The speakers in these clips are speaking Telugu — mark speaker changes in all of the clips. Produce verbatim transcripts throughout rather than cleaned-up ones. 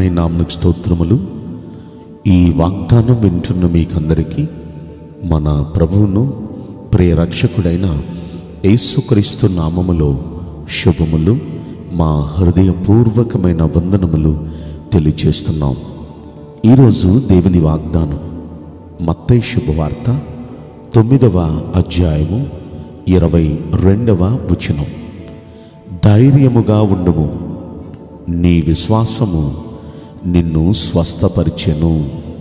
Speaker 1: ఘనమైన నామమునకు స్తోత్రములు. ఈ వాగ్దానం వింటున్న మీకందరికీ మన ప్రభువును ప్రియ రక్షకుడైన యేసుక్రీస్తు నామములో శుభములు, మా హృదయపూర్వకమైన వందనములు తెలియచేస్తున్నాం. ఈరోజు దేవుని వాగ్దానం మత్తయి శుభవార్త తొమ్మిదవ అధ్యాయము ఇరవై రెండవ వచనం. ధైర్యముగా ఉండుము, నీ విశ్వాసము నిన్ను స్వస్థపరిచెను.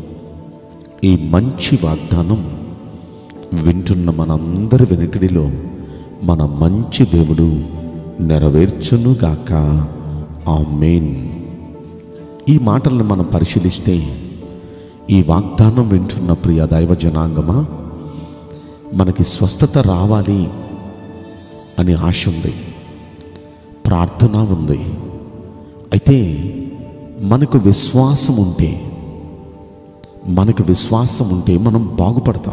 Speaker 1: ఈ మంచి వాగ్దానం వింటున్న మనందరి వెనుకడిలో మన మంచి దేవుడు నెరవేర్చునుగాక. ఆమేన్. ఈ మాటలను మనం పరిశీలిస్తే, ఈ వాగ్దానం వింటున్న ప్రియ దైవ జనాంగమా, మనకి స్వస్థత రావాలి అని ఆశ ఉంది, ప్రార్థన ఉంది. అయితే మనకు విశ్వాసం ఉంటే మనకు విశ్వాసం ఉంటే మనం బాగుపడతాం.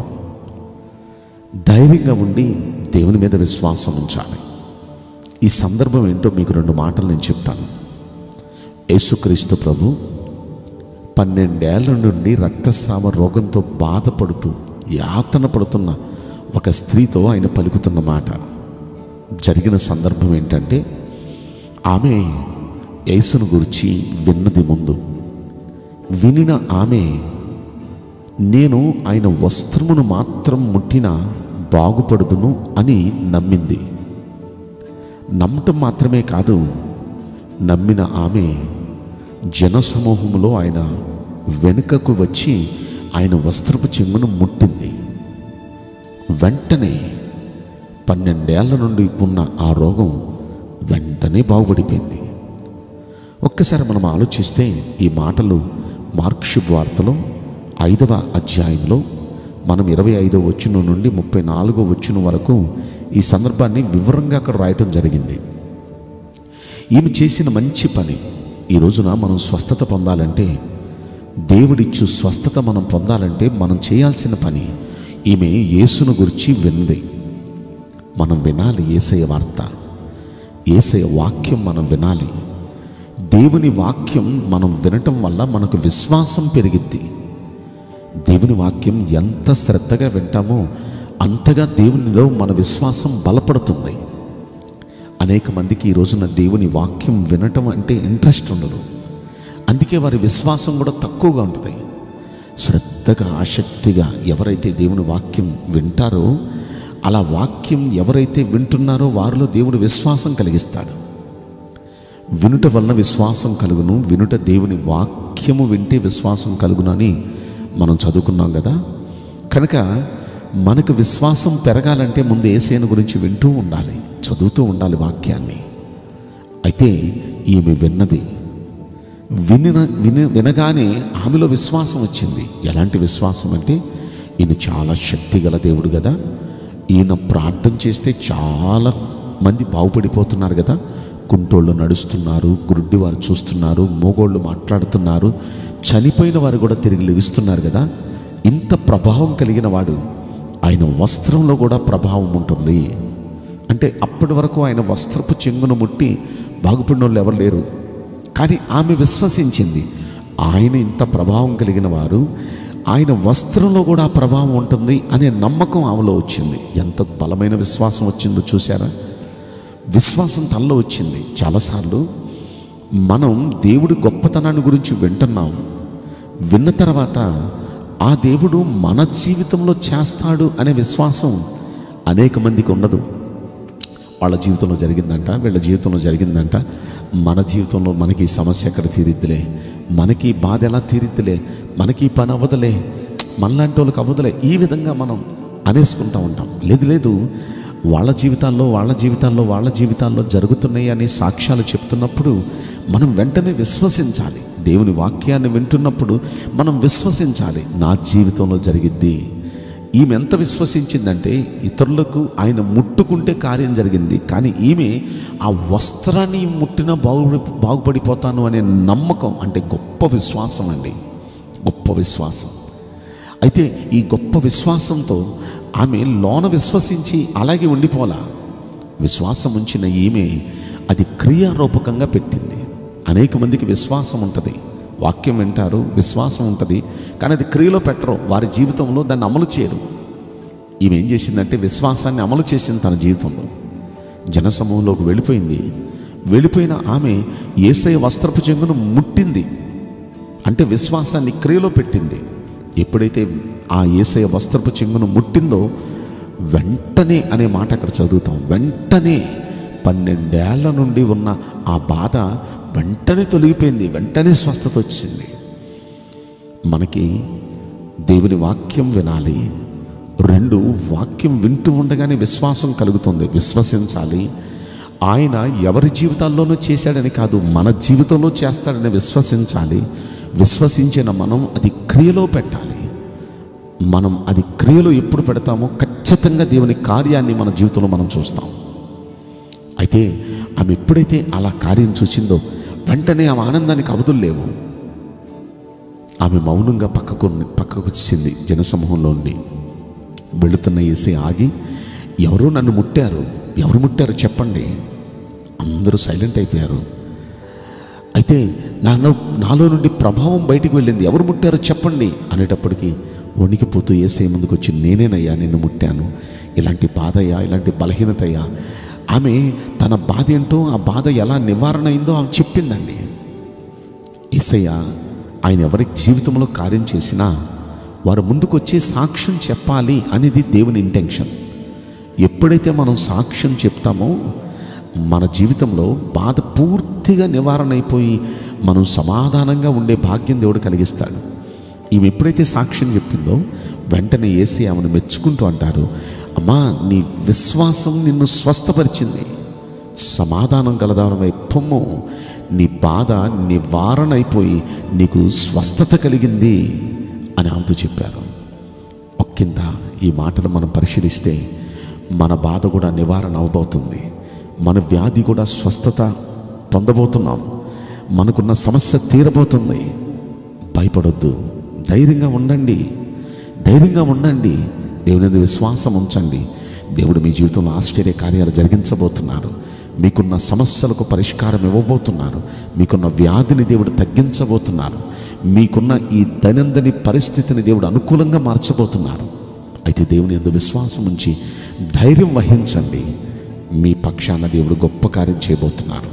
Speaker 1: ధైర్యంగా ఉండి దేవుని మీద విశ్వాసం ఉంచాలి. ఈ సందర్భం ఏంటో మీకు రెండు మాటలు నేను చెప్తాను. యేసుక్రీస్తు ప్రభు పన్నెండేళ్ల నుండి రక్తస్రావ రోగంతో బాధపడుతూ యాతన పడుతున్న ఒక స్త్రీతో ఆయన పలుకుతున్న మాట. జరిగిన సందర్భం ఏంటంటే, ఆమె యేసును గురించి విన్నది ముందు. వినిన ఆమె, నేను ఆయన వస్త్రమును మాత్రం ముట్టినా బాగుపడుదును అని నమ్మింది. నమ్మటం మాత్రమే కాదు, నమ్మిన ఆమె జనసమూహంలో ఆయన వెనుకకు వచ్చి ఆయన వస్త్రపు చెంగును ముట్టింది. వెంటనే పన్నెండేళ్ల నుండి ఉన్న ఆ రోగం వెంటనే బాగుపడిపోయింది. ఒక్కసారి మనం ఆలోచిస్తే, ఈ మాటలు మార్కు శుభవార్తలో ఐదవ అధ్యాయంలో మనం ఇరవై ఐదో వచనం నుండి ముప్పై నాలుగో వచనం వరకు ఈ సందర్భాన్ని వివరంగా అక్కడ రాయటం జరిగింది. ఈమె చేసిన మంచి పని. ఈ రోజున మనం స్వస్థత పొందాలంటే, దేవుడిచ్చు స్వస్థత మనం పొందాలంటే మనం చేయాల్సిన పని, ఈమె యేసును గురించి వింది. మనం వినాలి యేసయ్య వార్త, యేసయ్య వాక్యం మనం వినాలి. దేవుని వాక్యం మనం వినటం వల్ల మనకు విశ్వాసం పెరిగిద్ది. దేవుని వాక్యం ఎంత శ్రద్ధగా వింటామో అంతగా దేవునిలో మన విశ్వాసం బలపడుతుంది. అనేక మందికి ఈ రోజున దేవుని వాక్యం వినటం అంటే ఇంట్రెస్ట్ ఉండదు. అందుకే వారి విశ్వాసం కూడా తక్కువగా ఉంటుంది. శ్రద్ధగా ఆసక్తిగా ఎవరైతే దేవుని వాక్యం వింటారో, అలా వాక్యం ఎవరైతే వింటున్నారో వారిలో దేవుడు విశ్వాసం కలిగిస్తాడు. వినుట వలన విశ్వాసం కలుగును, వినుట దేవుని వాక్యము వింటే విశ్వాసం కలుగును అని మనం చదువుకున్నాం కదా. కనుక మనకు విశ్వాసం పెరగాలంటే ముందు యేసయ్యను గురించి వింటూ ఉండాలి, చదువుతూ ఉండాలి వాక్యాన్ని. అయితే ఈమె విన్నది, వినిన విని వినగానే ఆమెలో విశ్వాసం వచ్చింది. ఎలాంటి విశ్వాసం అంటే, ఈయన చాలా శక్తి గల దేవుడు కదా, ఈయన ప్రార్థన చేస్తే చాలా మంది బాగుపడిపోతున్నారు కదా, కుంటోళ్ళు నడుస్తున్నారు, గుడ్డి వారు చూస్తున్నారు, మోగోళ్ళు మాట్లాడుతున్నారు, చనిపోయిన వారు కూడా తిరిగి లెగుస్తున్నారు కదా. ఇంత ప్రభావం కలిగిన వాడు, ఆయన వస్త్రంలో కూడా ప్రభావం ఉంటుంది. అంటే అప్పటి వరకు ఆయన వస్త్రపు చెంగును ముట్టి బాగుపడిన వాళ్ళు ఎవరు లేరు. కానీ ఆమె విశ్వసించింది, ఆయన ఇంత ప్రభావం కలిగిన వారు, ఆయన వస్త్రంలో కూడా ప్రభావం ఉంటుంది అనే నమ్మకం ఆమెలో వచ్చింది. ఎంత బలమైన విశ్వాసం వచ్చిందో చూసారా? విశ్వాసం తనలో వచ్చింది. చాలాసార్లు మనం దేవుడి గొప్పతనాన్ని గురించి వింటున్నాం, విన్న తర్వాత ఆ దేవుడు మన జీవితంలో చేస్తాడు అనే విశ్వాసం అనేక మందికి ఉండదు. వాళ్ళ జీవితంలో జరిగిందంట, వీళ్ళ జీవితంలో జరిగిందంట, మన జీవితంలో మనకి సమస్య ఎక్కడ తీరిద్దిలే, మనకి బాధ ఎలా తీరిద్దిలే, మనకి పని అవ్వదులే, మనలాంటి వాళ్ళకి అవ్వదులే, ఈ విధంగా మనం అనేసుకుంటూ ఉంటాం. లేదు లేదు, వాళ్ళ జీవితాల్లో వాళ్ళ జీవితాల్లో వాళ్ళ జీవితాల్లో జరుగుతున్నాయి అని సాక్ష్యాలు చెప్తున్నప్పుడు మనం వెంటనే విశ్వసించాలి. దేవుని వాక్యాన్ని వింటున్నప్పుడు మనం విశ్వసించాలి, నా జీవితంలో జరిగిద్ది. ఈమె ఎంత విశ్వసించిందంటే, ఇతరులకు ఆయన ముట్టుకుంటే కార్యం జరిగింది, కానీ ఈమె ఆ వస్త్రాన్ని ముట్టినా బాగు బాగుపడిపోతాను అనే నమ్మకం, అంటే గొప్ప విశ్వాసం అండి, గొప్ప విశ్వాసం. అయితే ఈ గొప్ప విశ్వాసంతో ఆమె లోన విశ్వసించి అలాగే ఉండిపోలా. విశ్వాసం ఉంచిన ఈమె అది క్రియారూపకంగా పెట్టింది. అనేక మందికి విశ్వాసం ఉంటుంది, వాక్యం వింటారు, విశ్వాసం ఉంటుంది, కానీ అది క్రియలో పెట్టరు, వారి జీవితంలో దాన్ని అమలు చేయరు. ఈమె ఏం చేసిందంటే విశ్వాసాన్ని అమలు చేసింది తన జీవితంలో. జనసమూహంలోకి వెళ్ళిపోయింది. వెళ్ళిపోయిన ఆమె యేసయ్య వస్త్రపు చెంగును ముట్టింది, అంటే విశ్వాసాన్ని క్రియలో పెట్టింది. ఎప్పుడైతే ఆ యేసయ్య వస్త్రపు చెంగును ముట్టిందో వెంటనే అనే మాట అక్కడ చదువుతాం. వెంటనే పన్నెండేళ్ల నుండి ఉన్న ఆ బాధ వెంటనే తొలగిపోయింది, వెంటనే స్వస్థత వచ్చింది. మనకి దేవుని వాక్యం వినాలి. రెండు, వాక్యం వింటూ ఉండగానే విశ్వాసం కలుగుతుంది. విశ్వసించాలి. ఆయన ఎవరి జీవితాల్లోనూ చేశాడని కాదు, మన జీవితంలో చేస్తాడని విశ్వసించాలి. విశ్వసించిన మనం అది క్రియలో పెట్టాలి. మనం అది క్రియలో ఎప్పుడు పెడతామో ఖచ్చితంగా దేవుని కార్యాన్ని మన జీవితంలో మనం చూస్తాం. అయితే ఆమె ఎప్పుడైతే అలా కార్యం చూసిందో వెంటనే ఆమె ఆనందానికి అవధులు లేవు. ఆమె మౌనంగా పక్కకు పక్కకు వచ్చింది. జనసమూహంలో ఉండి వెళుతున్న యేసయ్య ఆగి, ఎవరో నన్ను ముట్టారు, ఎవరు ముట్టారు చెప్పండి. అందరూ సైలెంట్ అయిపోయారు. అయితే నాలో నాలో నుండి ప్రభావం బయటికి వెళ్ళింది, ఎవరు ముట్టారో చెప్పండి అనేటప్పటికీ వణికిపోతూ యేసయ్య ముందుకు వచ్చి, నేనేనయ్యా నిన్ను ముట్టాను, ఇలాంటి బాధయ్యా, ఇలాంటి బలహీనతయ్యా. ఆమె తన బాధ ఏంటో, ఆ బాధ ఎలా నివారణ అయిందో ఆమె చెప్పిందండి. యేసయ్య ఆయన ఎవరి జీవితంలో కార్యం చేసినా వారు ముందుకు వచ్చి సాక్ష్యం చెప్పాలి అనేది దేవుని ఇంటెన్షన్. ఎప్పుడైతే మనం సాక్ష్యం చెప్తామో మన జీవితంలో బాధ పూర్తిగా నివారణ అయిపోయి మనం సమాధానంగా ఉండే భాగ్యం దేవుడు కలిగిస్తాడు. ఈమె ఎప్పుడైతే సాక్ష్యం చెప్పిందో వెంటనే యేసయ్య ఆమెను మెచ్చుకుంటూ అంటారు, అమ్మా నీ విశ్వాసం నిన్ను స్వస్థపరిచింది, సమాధానం కలదానమై పొమ్ము, నీ బాధ నివారణ అయిపోయి నీకు స్వస్థత కలిగింది అని ఆమెతో చెప్పారు. ఒక్కింత ఈ మాటలు మనం పరిశీలిస్తే మన బాధ కూడా నివారణ అవబోతుంది. మన వ్యాధి కూడా స్వస్థత పొందబోతున్నాం. మనకున్న సమస్య తీరబోతుంది. భయపడొద్దు, ధైర్యంగా ఉండండి, ధైర్యంగా ఉండండి. దేవుని యందు విశ్వాసం ఉంచండి. దేవుడు మీ జీవితంలో ఆశ్చర్య కార్యాలు జరిగించబోతున్నారు. మీకున్న సమస్యలకు పరిష్కారం ఇవ్వబోతున్నారు. మీకున్న వ్యాధిని దేవుడు తగ్గించబోతున్నారు. మీకున్న ఈ దైనందిన పరిస్థితిని దేవుడు అనుకూలంగా మార్చబోతున్నారు. అయితే దేవుని యందు విశ్వాసం ఉంచి ధైర్యం వహించండి. మీ పక్షాన దేవుడు గొప్ప కార్యం చేయబోతున్నారు.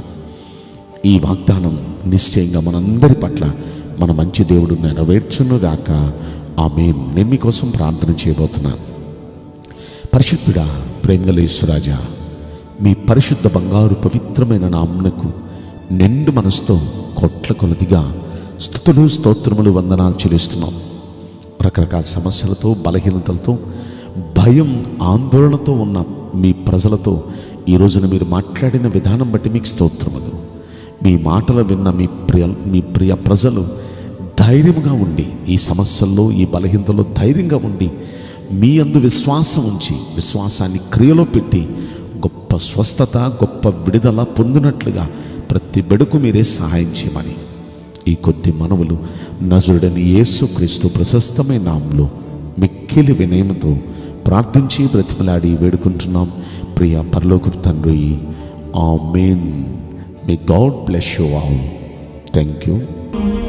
Speaker 1: ఈ వాగ్దానం నిశ్చయంగా మనందరి పట్ల మన మంచి దేవుడు నెరవేర్చునుగాక. ఆమేన్. నేను మీకోసం ప్రార్థన చేయబోతున్నాను. పరిశుద్ధుడా, ప్రేమగల యేసురాజా, మీ పరిశుద్ధ బంగారు పవిత్రమైన నామమునకు నిండు మనసుతో కోట్ల కొలదిగా స్తుతులు, స్తోత్రములు, వందనాలు చెల్లిస్తున్నాం. రకరకాల సమస్యలతో, బలహీనతలతో, భయం, ఆందోళనతో ఉన్న మీ ప్రజలతో ఈ రోజున మీరు మాట్లాడిన విధానం బట్టి మీకు స్తోత్రములు. మీ మాటలు విన్న మీ ప్రియ మీ ప్రియ ప్రజలు ధైర్యంగా ఉండి, ఈ సమస్యల్లో, ఈ బలహీనతలో ధైర్యంగా ఉండి మీ అందు విశ్వాసం ఉంచి, విశ్వాసాన్ని క్రియలో పెట్టి గొప్ప స్వస్థత, గొప్ప విడుదల పొందినట్లుగా ప్రతి బిడ్డకు మీరే సహాయం చేయమని ఈ కొద్ది మనవులు నజరుడని యేసుక్రీస్తు ప్రశస్తమైన నామములో మిక్కిలి వినయముతో ప్రార్థించి బ్రతిమలాడి వేడుకుంటున్నాం ప్రియ పరలోకపు తండ్రి. ఆమేన్. May God bless you all. Thank you.